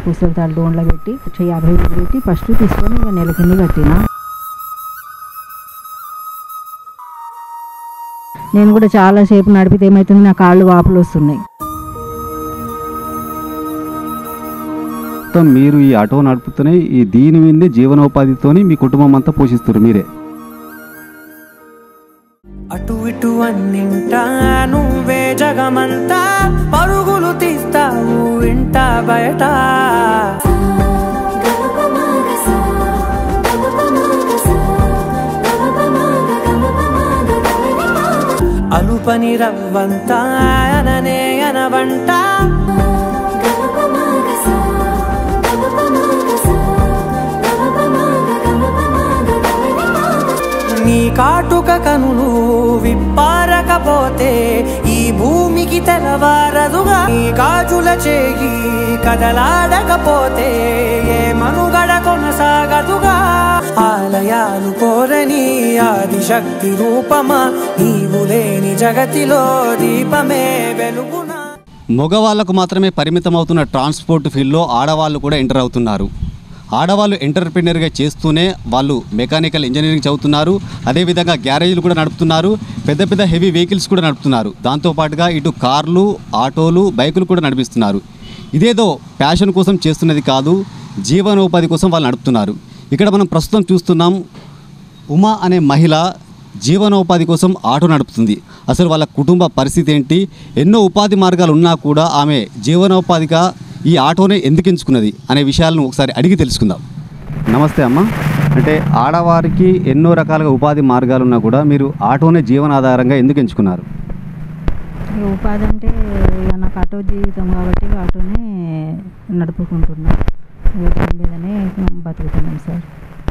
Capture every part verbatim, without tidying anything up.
ఆ పుస్తల తాడు లోన్లో పెట్టి యాభై వేలు పెట్టి ఫస్ట్ తీసుకొని ఇక నెల కింద కట్టిన. నేను కూడా చాలాసేపు నడిపితే ఏమవుతుంది, నా కాళ్ళు వాపులు వస్తున్నాయి. మీరు ఈ ఆటో నడుపుతూనే ఈ దీని మీదే జీవనోపాధితోని మీ కుటుంబం అంతా పోషిస్తారు మీరే. అటు ఇటు అన్నింటా నువ్వే జగమంతా, పరుగులు తీస్తావు ఇంట బయట. అలుపని రవ్వంతా అననే అనవంట, నీ కాటుక కనులు విప్పారకపోతే ఈ భూమికి తెలవారదుగా. నీ గాజుల చేయి కదలాడకపోతే ఏ మనుగడ కొనసాగదుగా. ఆలయాలు కోరని ఆదిశక్తి రూపమా, నీవు లేని జగతిలో దీపమే వెలుగునా. మగవాళ్లకు మాత్రమే పరిమితం అవుతున్న ట్రాన్స్పోర్ట్ ఫీల్డ్లో ఆడవాళ్ళు కూడా ఎంటర్ అవుతున్నారు. ఆడవాళ్ళు ఎంటర్ప్రెన్యూర్గా చేస్తూనే వాళ్ళు మెకానికల్ ఇంజనీరింగ్ చదువుతున్నారు, అదేవిధంగా గ్యారేజీలు కూడా నడుపుతున్నారు, పెద్ద పెద్ద హెవీ వెహికల్స్ కూడా నడుపుతున్నారు. దాంతోపాటుగా ఇటు కార్లు, ఆటోలు, బైకులు కూడా నడిపిస్తున్నారు. ఇదేదో ప్యాషన్ కోసం చేస్తున్నది కాదు, జీవనోపాధి కోసం వాళ్ళు నడుపుతున్నారు. ఇక్కడ మనం ప్రస్తుతం చూస్తున్నాం, ఉమా అనే మహిళ జీవనోపాధి కోసం ఆటో నడుపుతుంది. అసలు వాళ్ళ కుటుంబ పరిస్థితి ఏంటి, ఎన్నో ఉపాధి మార్గాలు ఉన్నా కూడా ఆమె జీవనోపాధిగా ఈ ఆటోనే ఎందుకు ఎంచుకున్నది అనే విషయాలను ఒకసారి అడిగి తెలుసుకుందాం. నమస్తే అమ్మ. అంటే ఆడవారికి ఎన్నో రకాలుగా ఉపాధి మార్గాలు ఉన్నా కూడా మీరు ఆటోనే జీవనాధారంగా ఎందుకు ఎంచుకున్నారు? ఉపాధి అంటే ఇక నాకు ఆటో జీవితం కాబట్టి ఆటోనే నడుపుకుంటున్నా, దాని మీదనే బతుకుతున్నాం సార్.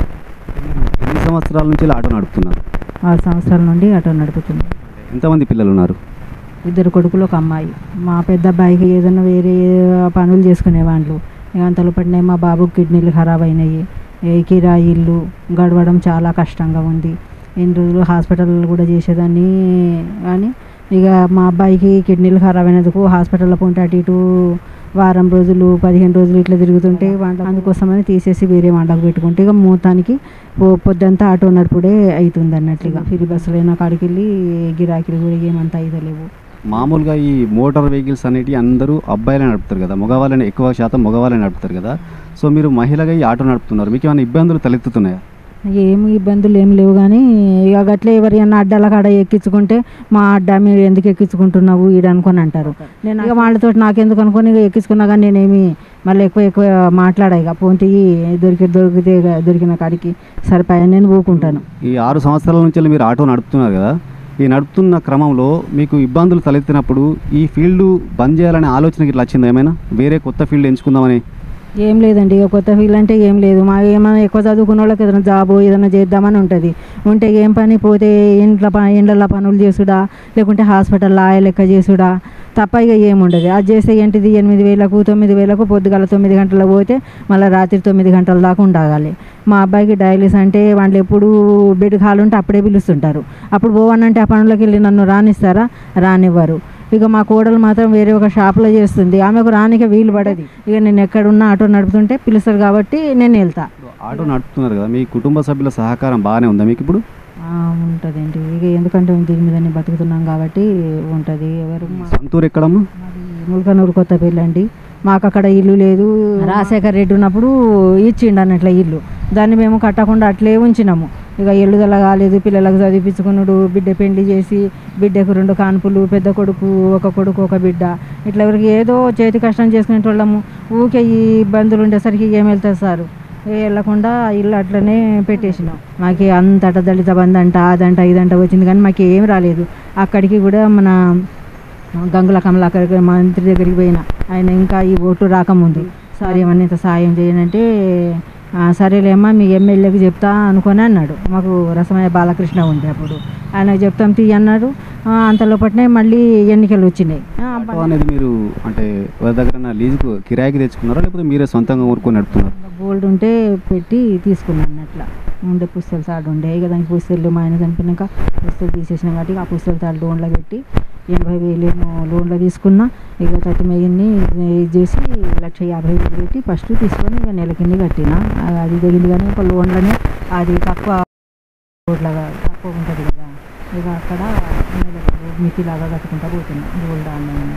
ఎన్ని సంవత్సరాల నుంచి ఆటో నడుపుతున్నారు? ఆరు సంవత్సరాల నుండి ఆటో నడుపుతున్నాం. ఎంతమంది పిల్లలు ఉన్నారు? ఇద్దరు కొడుకులు, ఒక అమ్మాయి. మా పెద్ద అబ్బాయికి ఏదైనా వేరే పనులు చేసుకునేవాళ్ళు, ఇక అంతలో పడినాయి. మా బాబుకి కిడ్నీలు ఖరాబ్ అయినాయి, కిరాయిళ్ళు గడవడం చాలా కష్టంగా ఉంది. ఎన్ని రోజులు హాస్పిటల్ కూడా చేసేదాన్ని, కానీ ఇక మా అబ్బాయికి కిడ్నీలు ఖరాబ్ అయినందుకు హాస్పిటల్లో పోంటే అటు ఇటు వారం రోజులు పదిహేను రోజులు ఇట్లా తిరుగుతుంటే వంట అందుకోసమని తీసేసి వేరే వంటకు పెట్టుకుంటే ఇక మూతానికి పొద్దంతా ఆటో నడుపుడే అవుతుంది అన్నట్లుగా. ఫ్రీ బస్సులైనా కాడికి వెళ్ళి గిరాకీలు కూడా ఏమంతా అయితలేవు. మామూలుగా ఈ మోటార్ వెహికల్స్ అనేవి అందరూ అబ్బాయిలే నడుపుతారు కదా, మగవాళ్ళని ఎక్కువ శాతం మగవాళ్ళే నడుపుతారు కదా. సో మీరు మహిళగా ఈ ఆటో నడుపుతున్నారు, మీకు ఏమైనా ఇబ్బందులు తలెత్తుతున్నాయా? ఏమి ఇబ్బందులు ఏం లేవు, కానీ ఇక అట్లా ఎవరైనా అడ్డాల కాడ ఎక్కించుకుంటే మా అడ్డా మీరు ఎందుకు ఎక్కించుకుంటున్నావు ఈడ అనుకొని అంటారు. నేను ఇక వాళ్ళతో నాకెందుకు అనుకొని ఇక ఎక్కించుకున్నా, కానీ నేనేమి మళ్ళీ ఎక్కువ ఎక్కువ మాట్లాడా. ఇక పోంటి దొరికి దొరికితే దొరికిన కాడికి సరిపోయాను, నేను ఊకుంటాను. ఈ ఆరు సంవత్సరాల నుంచి మీరు ఆటో నడుపుతున్నారు కదా, ఈ నడుపుతున్న క్రమంలో మీకు ఇబ్బందులు తలెత్తినప్పుడు ఈ ఫీల్డ్ బంద్ చేయాలనే ఆలోచనకి ఇట్లా వచ్చింది ఏమైనా, వేరే కొత్త ఫీల్డ్ ఎంచుకుందామని? ఏం లేదండి, ఇక కొత్త ఫీల్డ్ అంటే ఏం లేదు. మా ఏమైనా ఎక్కువ చదువుకున్న వాళ్ళకి ఏదైనా జాబ్ ఏదైనా చేద్దామని ఉంటుంది. ఉంటే ఏం పని, పోతే ఇంట్లో ఇండ్ల పనులు చేసుడా, లేకుంటే హాస్పిటల్లో ఆయ లెక్క చేసుడా తప్ప ఇక ఏముండదు. అది చేస్తే ఏంటిది, ఎనిమిది వేలకు తొమ్మిది వేలకు పొద్దుగల తొమ్మిది గంటలకు పోతే మళ్ళీ రాత్రి తొమ్మిది గంటల దాకా ఉండాలి. మా అబ్బాయికి డయాలిసిస్ అంటే వాళ్ళు ఎప్పుడు బెడ్ ఖాళీ ఉంటే అప్పుడే పిలుస్తుంటారు. అప్పుడు పోవనంటే ఆ పనులకు వెళ్ళి నన్ను రానిస్తారా? రానివ్వరు. ఇక మా కోడలు మాత్రం వేరే ఒక షాప్లో చేస్తుంది, ఆమెకు రానిక వీలు పడది. ఇక నేను ఎక్కడున్నా ఆటో నడుపుతుంటే పిలుస్తారు కాబట్టి నేను వెళ్తా. ఆటో నడుపుతున్నారు కదా, మీ కుటుంబ సభ్యుల సహకారం బాగానే ఉందా మీకు ఇప్పుడు? ఉంటుందండి, ఇక ఎందుకంటే దీని మీదనే బతుకుతున్నాం కాబట్టి ఉంటుంది. ఎవరు సొంతూరు ఎక్కడమ్మా? ముల్కనూరు కొత్తపల్లి అండి. మాకు అక్కడ ఇల్లు లేదు, రాజశేఖర్ రెడ్డి ఉన్నప్పుడు ఇచ్చిండు అన్నట్ల ఇల్లు, దాన్ని మేము కట్టకుండా అట్లే ఉంచినాము. ఇక ఎల్లుదల కాలేదు, పిల్లలకు చదివించుకున్నాడు, బిడ్డ పెళ్లి చేసి బిడ్డకు రెండు కాన్పులు, పెద్ద కొడుకు ఒక కొడుకు ఒక బిడ్డ, ఇట్లా ఎవరికి ఏదో చేతి కష్టం చేసుకునే వాళ్ళము. ఊకే ఈ ఇబ్బందులు ఉండేసరికి ఏం వెళ్తారు సార్, వెళ్ళకుండా ఇల్లు అట్లనే పెట్టేసినాం. మాకు అంతట దళిత బంధు అంట అదంట ఇదంట వచ్చింది, కానీ మాకు ఏం రాలేదు. అక్కడికి కూడా మన గంగుల కమలాకర్ మంత్రి దగ్గరికి పోయినా, ఆయన ఇంకా ఈ ఓటు రాకముందు సార్ ఏమన్నా ఇంత సాయం చేయనంటే సరేలేమ్మా మీ ఎమ్మెల్యేకి చెప్తా అనుకొని అన్నాడు. మాకు రసమయ్య బాలకృష్ణ ఉండే అప్పుడు, ఆయనకు చెప్తాం తీ అన్నాడు. అంతలోపట్నే మళ్ళీ ఎన్నికలు వచ్చినాయి. అనేది మీరు అంటే ఎవరి దగ్గర లీజుకు కిరాయికి తెచ్చుకున్నారా, లేకపోతే మీరే సొంతంగా ఊరుకొని నడుపుతున్నారు? గోల్డ్ ఉంటే పెట్టి తీసుకున్నాను. అట్లా ఉండే పుస్తల తాడు ఉండే, ఇక దానికి పుస్తలు మా ఆయన చనిపోయినాక పుస్తలు తీసేసినాం కాబట్టి ఆ పుస్తల తాడు లోన్లో పెట్టి ఎనభై వేలు ఏమో లోన్లో తీసుకున్నా. ఇక తత్తి మెయిన్ని ఇది చేసి లక్ష యాభై వేలు పెట్టి ఫస్ట్ తీసుకొని ఇక నెల కింద కట్టిన. అది తగింది కానీ ఒక లోన్లోనే అది తక్కువ రోడ్లాగా తక్కువ ఉంటుంది కదా, ఇక అక్కడ మితిలాగా కట్టుకుంటా పోతున్నా గోల్డ్ ఆన్లైన్.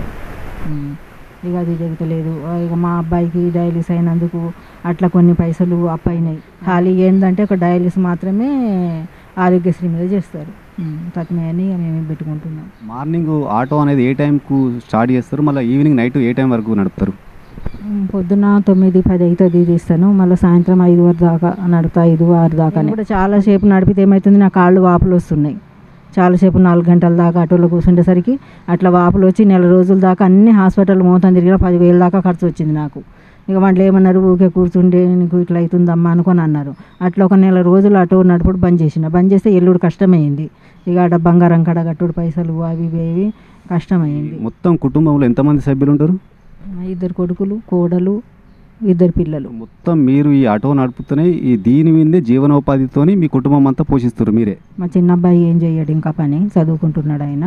ఇక అది జరుగుతలేదు. ఇక మా అబ్బాయికి డయాలిసిస్ అయినందుకు అట్లా కొన్ని పైసలు అప్ అయినాయి. ఖాళీ ఏంటంటే ఒక డయాలిసిస్ మాత్రమే ఆరోగ్యశ్రీ మీద చేస్తారు. తత్మయని మేము పెట్టుకుంటున్నాం. మార్నింగ్ ఆటో అనేది ఏ టైంకు స్టార్ట్ చేస్తారు, మళ్ళీ ఈవినింగ్ నైట్ ఏ టైం వరకు నడుపుతారు? పొద్దున్న తొమ్మిది పది అవుతుంది తీస్తాను, మళ్ళీ సాయంత్రం ఐదు వరకు దాకా నడుపుతా, ఐదు ఆరు దాకా. కూడా చాలాసేపు నడిపితే ఏమవుతుంది, నా కాళ్ళు వాపులు వస్తున్నాయి. చాలాసేపు నాలుగు గంటల దాకా ఆటోలో కూర్చుండేసరికి అట్లా వాపులు వచ్చి నెల రోజుల దాకా అన్ని హాస్పిటల్ మోతం తిరిగిన పదివేల దాకా ఖర్చు వచ్చింది నాకు. ఇక వాళ్ళు ఏమన్నారు, ఊకే కూర్చుంటే నీకు ఇట్లా అవుతుందమ్మా అనుకొని అన్నారు. అట్లా ఒక నెల రోజులు ఆటో నడుపుడు బంద్ చేసిన. బంద్ చేస్తే ఎల్లుడు కష్టమైంది. ఇక ఆడ బంగారం కడ కట్టుడు పైసలు అవి ఇవి కష్టమైంది. మొత్తం కుటుంబంలో ఎంతమంది సభ్యులు ఉంటారు? ఇద్దరు కొడుకులు, కోడలు, ఇద్దరు పిల్లలు. మొత్తం మీరు ఈ ఆటో నడుపుతూనే ఈ దీని మీదే జీవనోపాధితోని మీ కుటుంబం అంతా పోషిస్తారు మీరే? మా చిన్న అబ్బాయి ఏం చేయడు, ఇంకా పని చదువుకుంటున్నాడు ఆయన.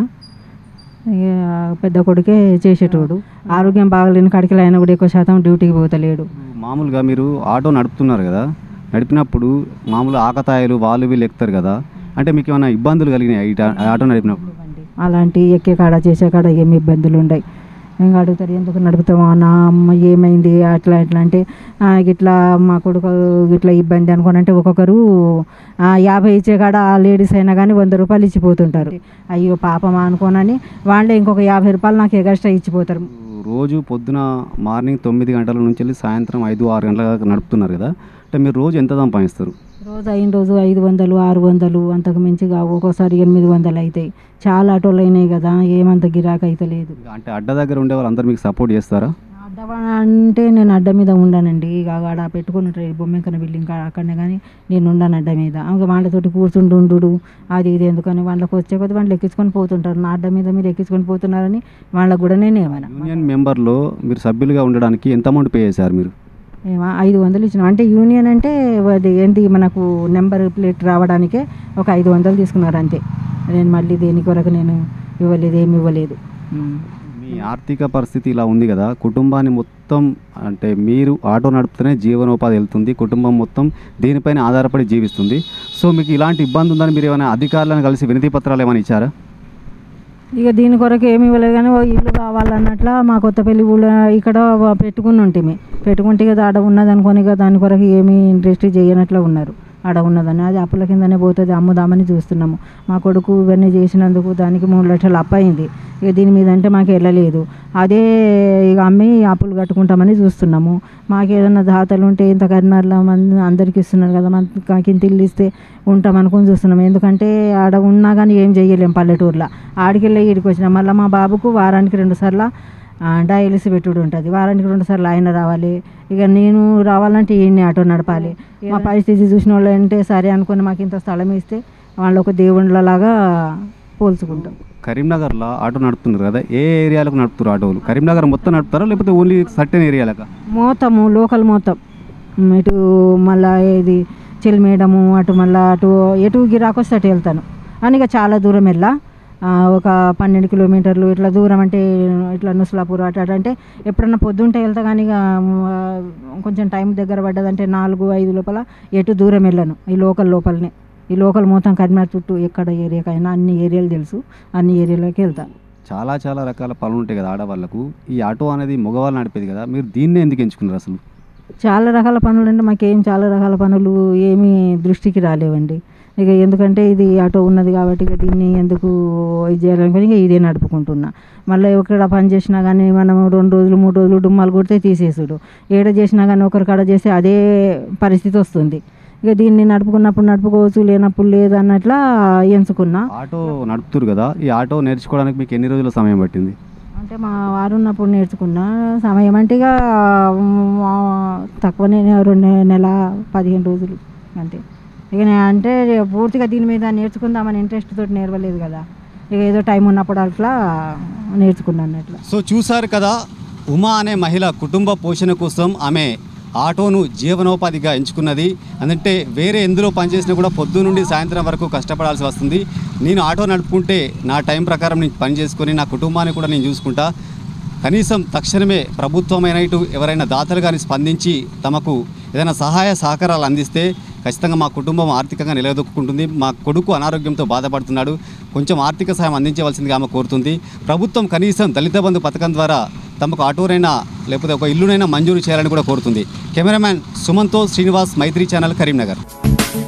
పెద్ద కొడుకే చేసేటోడు. ఆరోగ్యం బాగలేని కాడికి ఆయన కూడా ఎక్కువ శాతం డ్యూటీకి పోతలేడు. మామూలుగా మీరు ఆటో నడుపుతున్నారు కదా, నడిపినప్పుడు మామూలు ఆకతాయిలు వాళ్ళు వీళ్ళు ఎక్కుతారు కదా, అంటే మీకు ఏమైనా ఇబ్బందులు కలిగినాయి ఆటో నడిపినప్పుడు? అలాంటి ఎక్కే కాడ చేసే కాడ ఏమి ఇబ్బందులు ఉండవు. ఇంకా అడుగుతారు ఎందుకు నడుపుతామా, నా అమ్మ ఏమైంది అట్లా ఎట్లా అంటే ఇట్లా మా కొడుకు ఇట్లా ఇబ్బంది అనుకోని అంటే ఒక్కొక్కరు యాభై ఇచ్చే కాడ ఆ లేడీస్ అయినా కానీ వంద రూపాయలు ఇచ్చిపోతుంటారు. అయ్యో పాపమా అనుకోనని వాళ్ళే ఇంకొక యాభై రూపాయలు నాకు ఎగస్ట్రా ఇచ్చిపోతారు. రోజు పొద్దున మార్నింగ్ తొమ్మిది గంటల నుంచి వెళ్ళి సాయంత్రం ఐదు ఆరు గంటల దాకా నడుపుతున్నారు కదా, అంటే మీరు రోజు ఎంత సంపాదిస్తారు? రోజు అయిన రోజు ఐదు వందలు ఆరు వందలు అంతకు మించిగా ఒక్కోసారి ఎనిమిది వందలు అవుతాయి. చాలా ఆటోలు అయినాయి కదా, ఏమంత గిరాక అయితే లేదు. అంటే అడ్డ దగ్గర ఉండే వాళ్ళు అందరు మీకు సపోర్ట్ చేస్తారా? అడ్డ అంటే నేను అడ్డ మీద ఉండానండి. ఇక ఆడ పెట్టుకుని ఉంటారు బొమ్మెంకన బిల్డింగ్ అక్కడనే, కానీ నేను ఉండాను అడ్డ మీద. ఇంకా వాళ్ళతోటి కూర్చుంటుండు అది ఇది ఎందుకని వాళ్ళకి వచ్చే కొద్ది వాళ్ళు ఎక్కించుకొని పోతుంటారు. నా అడ్డ మీద మీరు ఎక్కించుకొని పోతున్నారని వాళ్ళకు కూడా నేను ఏమన్నా. యూనియన్ మెంబర్లో మీరు సభ్యులుగా ఉండడానికి ఎంత అమౌంట్ పే చేశారు మీరు? ఏమో ఐదు వందలు ఇచ్చినాం. అంటే యూనియన్ అంటే అది ఏంటి మనకు నెంబర్ ప్లేట్ రావడానికే ఒక ఐదు వందలు తీసుకున్నారు అంతే. నేను మళ్ళీ దేని కొరకు నేను ఇవ్వలేదు, ఏమి ఇవ్వలేదు. మీ ఆర్థిక పరిస్థితి ఇలా ఉంది కదా, కుటుంబాన్ని మొత్తం అంటే మీరు ఆటో నడుపుతూనే జీవనోపాధి వెళ్తుంది, కుటుంబం మొత్తం దీనిపైన ఆధారపడి జీవిస్తుంది. సో మీకు ఇలాంటి ఇబ్బంది ఉందని మీరు ఏమైనా అధికారులను కలిసి వినతి పత్రాలు ఏమైనా ఇచ్చారా? ఇక దీని కొరకు ఏమి ఇవ్వలేదు, కానీ ఇల్లు కావాలన్నట్లా మా కొత్తపల్లి ఊళ్ళో ఇక్కడ పెట్టుకుని ఉంటేమి పెట్టుకుంటే కదా ఆడ ఉన్నది అనుకోని ఇక దాని కొరకు ఏమీ ఇంట్రెస్ట్ చేయనట్లా ఉన్నారు. ఆడ ఉన్నదని అది అప్పుల కిందనే పోతుంది, అమ్ముదామని చూస్తున్నాము. మా కొడుకు ఇవన్నీ చేసినందుకు దానికి మూడు లక్షలు అప్పు అయింది. ఇక దీని మీద అంటే మాకు వెళ్ళలేదు. అదే ఇక అమ్మి అప్పులు కట్టుకుంటామని చూస్తున్నాము. మాకు ఏదైనా దాతలు ఉంటే ఇంత కరీంనగర్లో మంది అందరికి ఇస్తున్నారు కదా, మనకి ఇంత ఇల్లు ఇస్తే ఉంటాం అనుకుని చూస్తున్నాము. ఎందుకంటే ఆడ ఉన్నా కానీ ఏం చేయలేము పల్లెటూరులో. ఆడికి వెళ్ళి ఈడికి వచ్చినాం. మళ్ళీ మా బాబుకు వారానికి రెండు సార్లు డయాలిసిస్ పెట్టుడు ఉంటుంది. వారానికి రెండు సార్లు ఆయన రావాలి. ఇక నేను రావాలంటే ఈయన్ని ఆటో నడపాలి. మా పరిస్థితి చూసిన వాళ్ళు అంటే సరే అనుకుని మాకు ఇంత స్థలం ఇస్తే వాళ్ళు ఒక దేవుళ్ళలాగా పోల్చుకుంటాం. కరీంనగర్లో ఆటో నడుపుతున్నారు కదా, ఏ ఏరియాలకు నడుపుతారు ఆటోలు? కరీంనగర్ మొత్తం నడుపుతారా లేకపోతే ఓన్లీ సర్టెన్ ఏరియాలకా? మొత్తము లోకల్ మొత్తం ఇటు మళ్ళీ ఇది చెల్మేయడము అటు మళ్ళీ అటు ఎటు గిరాకొస్తే అటు వెళ్తాను అని. ఇక చాలా దూరం వెళ్ళా, ఒక పన్నెండు కిలోమీటర్లు ఇట్లా దూరం అంటే ఇట్లా నుస్లాపూర్ అటు అటు అంటే ఎప్పుడన్నా పొద్దుంటే వెళ్తా. కానీ ఇక కొంచెం టైం దగ్గర పడ్డదంటే నాలుగు ఐదు లోపల ఎటు దూరం వెళ్ళను. ఈ లోకల్ లోపలనే ఈ లోకల్ మొత్తం కరీంనగర్ చుట్టూ ఎక్కడ ఏరియాకైనా అన్ని ఏరియాలు తెలుసు, అన్ని ఏరియాలోకి వెళ్తాను. చాలా చాలా రకాల పనులు ఉంటాయి కదా ఆడవాళ్ళకు. ఈ ఆటో అనేది మగవాళ్ళు నడిపేది కదా, మీరు దీన్నే ఎందుకు ఎంచుకున్నారు అసలు? చాలా రకాల పనులు అంటే మాకేం చాలా రకాల పనులు ఏమీ దృష్టికి రాలేవండి. ఇక ఎందుకంటే ఇది ఆటో ఉన్నది కాబట్టి ఇక దీన్ని ఎందుకు ఇది చేయాలనుకుని ఇక ఇదే నడుపుకుంటున్నా. మళ్ళీ ఎక్కడ పని చేసినా కానీ మనం రెండు రోజులు మూడు రోజులు డుమ్మాలు కొడితే తీసేసుడు, ఏడ చేసినా కానీ ఒకరి కాడ చేస్తే అదే పరిస్థితి వస్తుంది. ఇక దీన్ని నడుపుకున్నప్పుడు నడుపుకోవచ్చు, లేనప్పుడు లేదు అన్నట్లా ఎంచుకున్నా. ఆటో నడుపుతారు కదా, ఈ ఆటో నేర్చుకోవడానికి మీకు ఎన్ని రోజుల సమయం పట్టింది? అంటే మా వారు ఉన్నప్పుడు నేర్చుకున్నా. సమయం అంటే ఇక తక్కువనే రెండు నెల పదిహేను రోజులు అంతే. ఇక అంటే పూర్తిగా దీని మీద నేర్చుకుందామని ఇంట్రెస్ట్ తోటి నేర్వలేదు కదా, ఇక ఏదో టైం ఉన్నప్పుడు అట్లా నేర్చుకున్నాను అట్లా. సో చూసారు కదా, ఉమా అనే మహిళ కుటుంబ పోషణ కోసం ఆమె ఆటోను జీవనోపాధిగా ఎంచుకున్నది. అంటే వేరే ఎందులో పనిచేసినా కూడా పొద్దు నుండి సాయంత్రం వరకు కష్టపడాల్సి వస్తుంది. నేను ఆటో నడుపుకుంటే నా టైం ప్రకారం నేను పని చేసుకొని నా కుటుంబాన్ని కూడా నేను చూసుకుంటా. కనీసం తక్షణమే ప్రభుత్వమైన ఇటు ఎవరైనా దాతలు కానీ స్పందించి తమకు ఏదైనా సహాయ సహకారాలు అందిస్తే ఖచ్చితంగా మా కుటుంబం ఆర్థికంగా నిలదొక్కుంటుంది. మా కొడుకు అనారోగ్యంతో బాధపడుతున్నాడు, కొంచెం ఆర్థిక సహాయం అందించవలసిందిగా ఆమె కోరుతుంది. ప్రభుత్వం కనీసం దళిత బంధు పథకం ద్వారా తమకు ఆటోనైనా లేకపోతే ఒక ఇల్లునైనా మంజూరు చేయాలని కూడా కోరుతుంది. కెమెరామ్యాన్ సుమన్తో శ్రీనివాస్, మైత్రి ఛానల్, కరీంనగర్.